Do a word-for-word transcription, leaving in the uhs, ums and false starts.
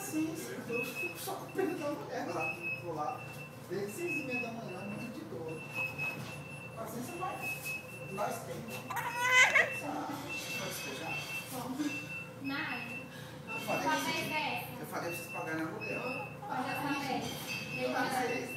paciência. Eu fico só com pena da mulher lá. Vou lá, desde seis e meia da manhã, muito de dor. Paciência nós. Nós temos. Pode despejar? Nada. Eu falei pra vocês pagarem aluguel. Olha, também. Eu passei.